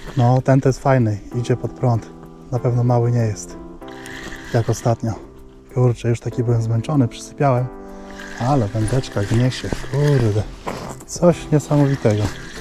No, ten to jest fajny, idzie pod prąd. Na pewno mały nie jest, jak ostatnio. Kurczę, już taki byłem zmęczony, przysypiałem. Ale wędeczka gniesie, kurde. Coś niesamowitego.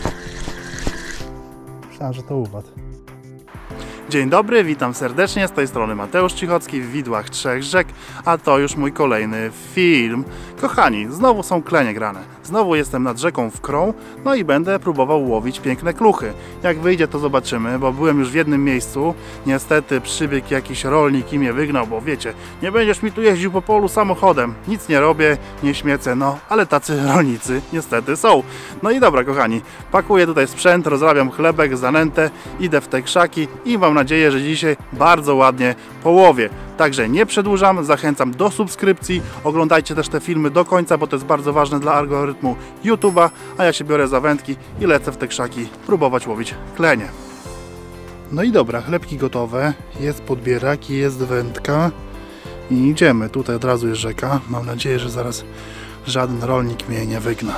Myślałem, że to uwad. Dzień dobry, witam serdecznie, z tej strony Mateusz Cichocki w Widłach Trzech Rzek, a to już mój kolejny film. Kochani, znowu są klenie grane, znowu jestem nad rzeką Wkrą, no i będę próbował łowić piękne kluchy. Jak wyjdzie, to zobaczymy, bo byłem już w jednym miejscu, niestety przybiegł jakiś rolnik i mnie wygnał, bo wiecie, nie będziesz mi tu jeździł po polu samochodem, nic nie robię, nie śmiecę, no, ale tacy rolnicy niestety są. No i dobra, kochani, pakuję tutaj sprzęt, rozrabiam chlebek, zanętę, idę w te krzaki i mam nadzieję, że dzisiaj bardzo ładnie połowię. Także nie przedłużam, zachęcam do subskrypcji, oglądajcie też te filmy do końca, bo to jest bardzo ważne dla algorytmu YouTube'a, a ja się biorę za wędki i lecę w te krzaki próbować łowić klenie. No i dobra, chlebki gotowe, jest podbierak i jest wędka i idziemy. Tutaj od razu jest rzeka, mam nadzieję, że zaraz żaden rolnik mnie nie wygna.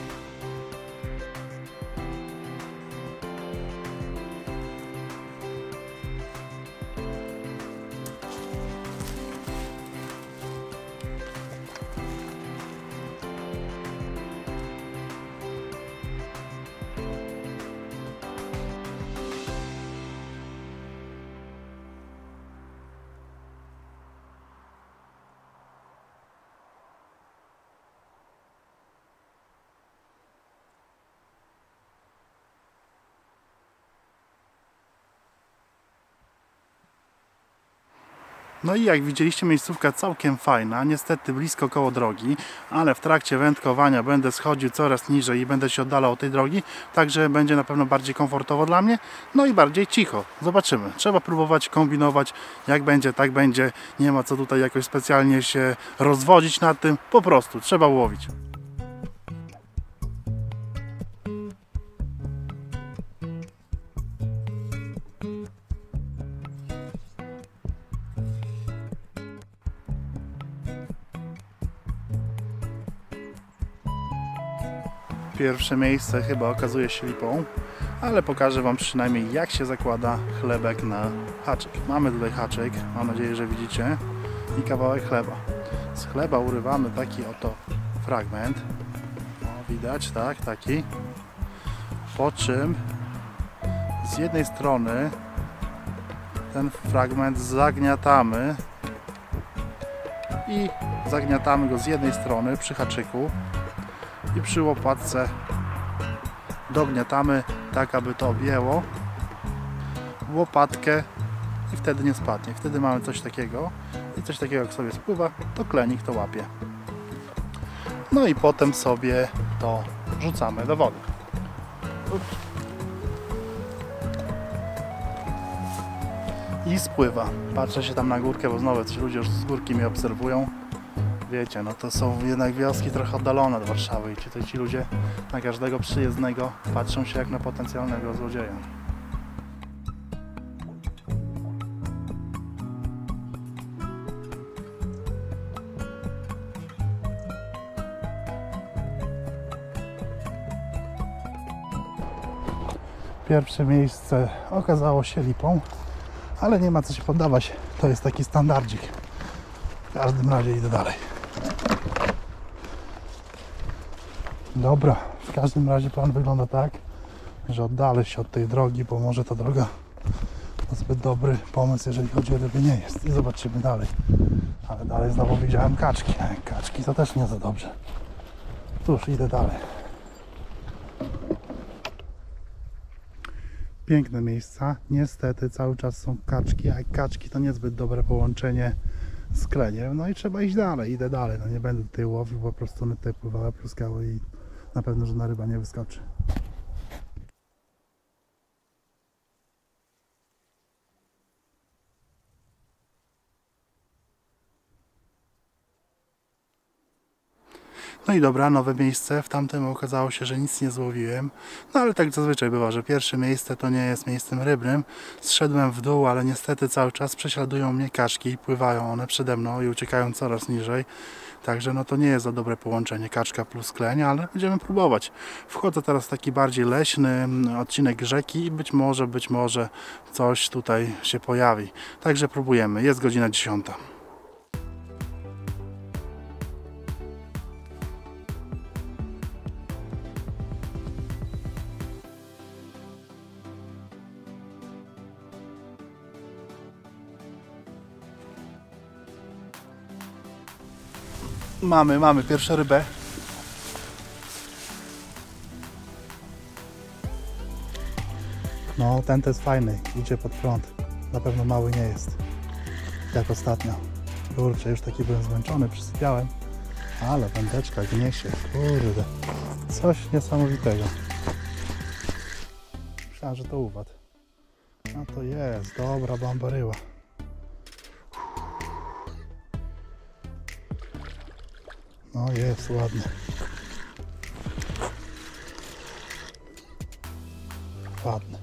No i jak widzieliście, miejscówka całkiem fajna, niestety blisko koło drogi, ale w trakcie wędkowania będę schodził coraz niżej i będę się oddalał od tej drogi, także będzie na pewno bardziej komfortowo dla mnie, no i bardziej cicho. Zobaczymy. Trzeba próbować kombinować, jak będzie, tak będzie. Nie ma co tutaj jakoś specjalnie się rozwodzić nad tym, po prostu trzeba łowić. Pierwsze miejsce chyba okazuje się lipą, ale pokażę Wam przynajmniej, jak się zakłada chlebek na haczyk. Mamy tutaj haczyk, mam nadzieję, że widzicie, i kawałek chleba. Z chleba urywamy taki oto fragment. O, widać, tak, taki. Po czym z jednej strony ten fragment zagniatamy i zagniatamy go z jednej strony przy haczyku. I przy łopatce dogniatamy tak, aby to objęło łopatkę i wtedy nie spadnie. Wtedy mamy coś takiego i coś takiego, jak sobie spływa, to klenik to łapie. No i potem sobie to rzucamy do wody. I spływa. Patrzę się tam na górkę, bo znowu ci ludzie już z górki mnie obserwują. Wiecie, no to są jednak wioski trochę oddalone od Warszawy i tutaj ci ludzie na każdego przyjezdnego patrzą się jak na potencjalnego złodzieja. Pierwsze miejsce okazało się lipą, ale nie ma co się poddawać, to jest taki standardzik. W każdym razie idę dalej. Dobra, w każdym razie plan wygląda tak, że oddalę się od tej drogi, bo może ta droga to zbyt dobry pomysł, jeżeli chodzi o ryby, nie jest. I zobaczymy dalej. Ale dalej znowu widziałem kaczki. Kaczki to też nie za dobrze. Cóż, idę dalej. Piękne miejsca. Niestety cały czas są kaczki, a kaczki to niezbyt dobre połączenie z kleniem. No i trzeba iść dalej. Idę dalej. No nie będę tutaj łowił, po prostu one tutaj pływały, pluskały i na pewno żadna ryba nie wyskoczy. No i dobra, nowe miejsce. W tamtym okazało się, że nic nie złowiłem. No ale tak zazwyczaj bywa, że pierwsze miejsce to nie jest miejscem rybnym. Zszedłem w dół, ale niestety cały czas prześladują mnie kaczki. Pływają one przede mną i uciekają coraz niżej. Także no to nie jest za dobre połączenie kaczka plus kleń, ale będziemy próbować. Wchodzę teraz w taki bardziej leśny odcinek rzeki i być może coś tutaj się pojawi. Także próbujemy. Jest godzina 10. Mamy pierwszą rybę. No, ten to jest fajny, idzie pod prąd. Na pewno mały nie jest, jak ostatnio. Kurczę, już taki byłem zmęczony, przysypiałem. Ale wędeczka gniesie, kurde. Coś niesamowitego. Myślałem, że to uwad. No to jest, dobra bambaryła. No jest ładny. Ładny.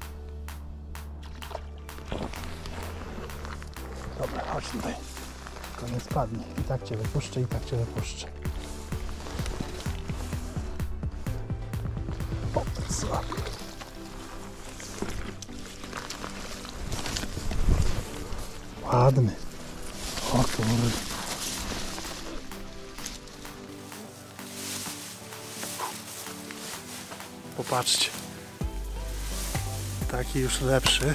Dobra, chodź tutaj. Tylko nie spadnie. I tak Cię wypuszczę, i tak Cię wypuszczę. O, co? Ładny. O kurde. Popatrzcie. Taki już lepszy.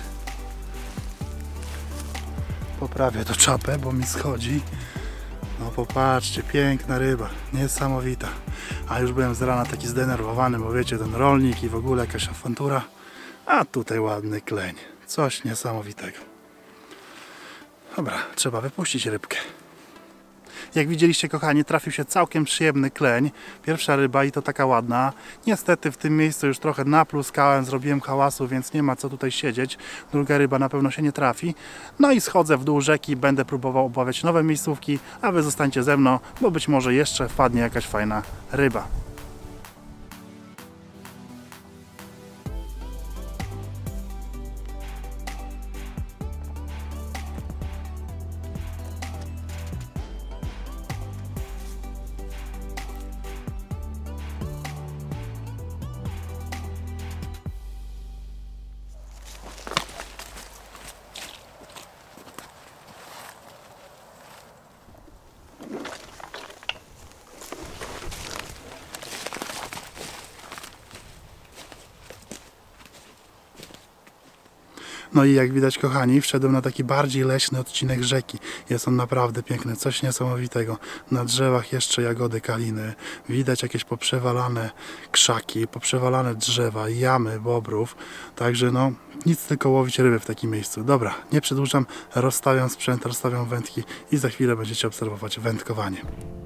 Poprawię to czapę, bo mi schodzi. No popatrzcie, piękna ryba, niesamowita. A już byłem z rana taki zdenerwowany, bo wiecie, ten rolnik i w ogóle jakaś awantura. A tutaj ładny kleń. Coś niesamowitego. Dobra, trzeba wypuścić rybkę. Jak widzieliście, kochani, trafił się całkiem przyjemny kleń. Pierwsza ryba i to taka ładna. Niestety w tym miejscu już trochę napluskałem, zrobiłem hałasu, więc nie ma co tutaj siedzieć. Druga ryba na pewno się nie trafi. No i schodzę w dół rzeki, będę próbował obawiać nowe miejscówki, a wy zostańcie ze mną, bo być może jeszcze wpadnie jakaś fajna ryba. No i jak widać, kochani, wszedłem na taki bardziej leśny odcinek rzeki. Jest on naprawdę piękny, coś niesamowitego. Na drzewach jeszcze jagody kaliny. Widać jakieś poprzewalane krzaki, poprzewalane drzewa, jamy bobrów. Także no, nic tylko łowić ryby w takim miejscu. Dobra, nie przedłużam, rozstawiam sprzęt, rozstawiam wędki i za chwilę będziecie obserwować wędkowanie.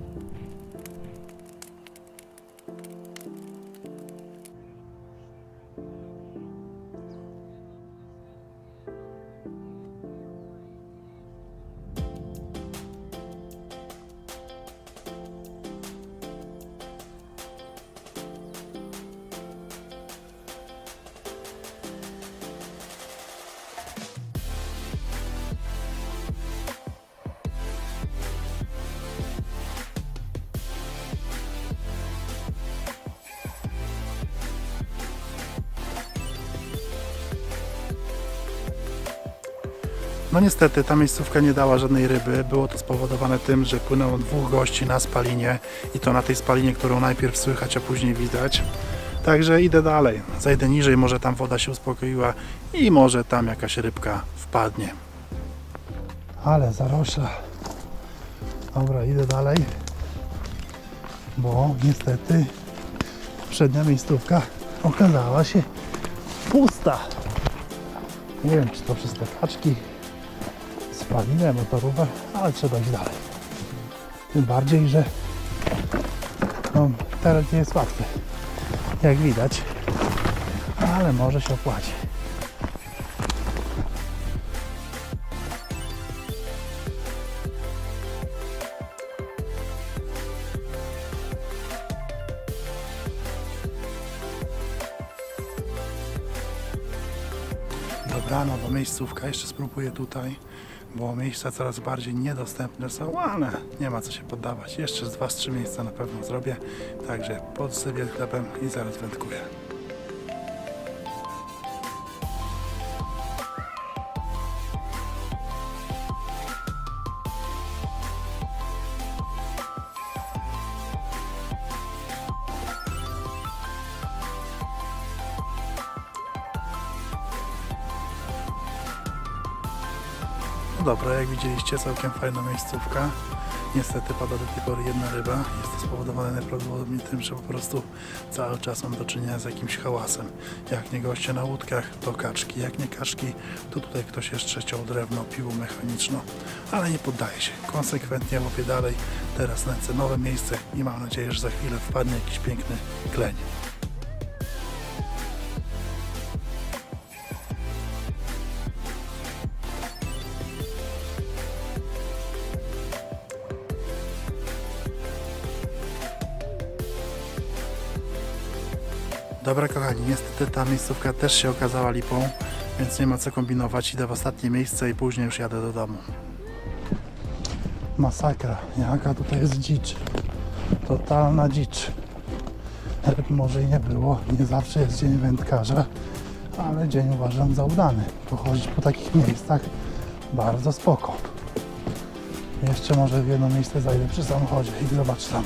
No niestety ta miejscówka nie dała żadnej ryby. Było to spowodowane tym, że płynęło dwóch gości na spalinie i to na tej spalinie, którą najpierw słychać, a później widać. Także idę dalej. Zajdę niżej, może tam woda się uspokoiła i może tam jakaś rybka wpadnie. Ale zarośla. Dobra, idę dalej, bo niestety poprzednia miejscówka okazała się pusta. Nie wiem, czy to przez te kaczki, spalinę, motorówkę, ale trzeba iść dalej. Tym bardziej, że no, teren nie jest łatwy, jak widać, ale może się opłaci. Dobra, nowa miejscówka, jeszcze spróbuję tutaj. bo miejsca coraz bardziej niedostępne są, ale nie ma co się poddawać. Jeszcze z 2-3 miejsca na pewno zrobię, także podsypię chlebem i zaraz wędkuję. No dobra, jak widzieliście, całkiem fajna miejscówka. Niestety pada do tej pory jedna ryba. Jest to spowodowane najprawdopodobniej tym, że po prostu cały czas mam do czynienia z jakimś hałasem. Jak nie goście na łódkach, to kaczki. Jak nie kaczki, to tutaj ktoś jeszcze ciął drewno piłą mechaniczną. Ale nie poddaję się. Konsekwentnie łowię dalej. Teraz lecę nowe miejsce i mam nadzieję, że za chwilę wpadnie jakiś piękny kleń. Dobra kochani, niestety ta miejscówka też się okazała lipą, więc nie ma co kombinować, idę w ostatnie miejsce i później już jadę do domu. Masakra, jaka tutaj jest dzicz, totalna dzicz. Ryb może i nie było, nie zawsze jest dzień wędkarza, ale dzień uważam za udany. Pochodzić po takich miejscach bardzo spoko. Jeszcze może w jedno miejsce zajdę przy samochodzie i zobacz tam.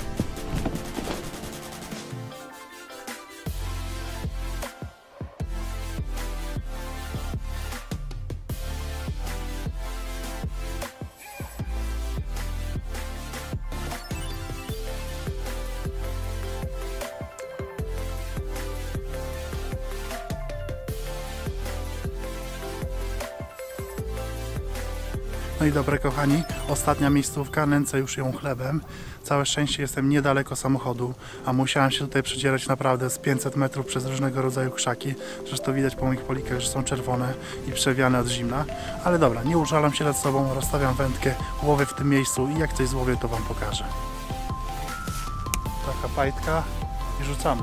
No i dobre kochani, ostatnia miejscówka, nęcę już ją chlebem. Całe szczęście jestem niedaleko samochodu, a musiałem się tutaj przedzierać naprawdę z 500 metrów przez różnego rodzaju krzaki. Zresztą widać po moich polikach, że są czerwone i przewiane od zimna. Ale dobra, nie użalam się nad sobą, rozstawiam wędkę, łowię w tym miejscu i jak coś złowię, to Wam pokażę. Taka pajtka i rzucamy.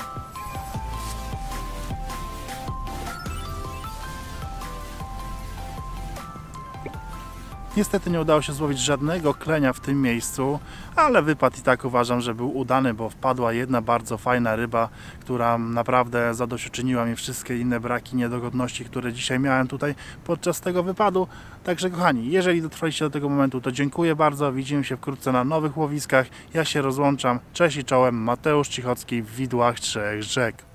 Niestety nie udało się złowić żadnego klenia w tym miejscu, ale wypad i tak uważam, że był udany, bo wpadła jedna bardzo fajna ryba, która naprawdę zadośćuczyniła mi wszystkie inne braki, niedogodności, które dzisiaj miałem tutaj podczas tego wypadu. Także kochani, jeżeli dotrwaliście do tego momentu, to dziękuję bardzo, widzimy się wkrótce na nowych łowiskach. Ja się rozłączam, cześć i czołem, Mateusz Cichocki w Widłach Trzech Rzek.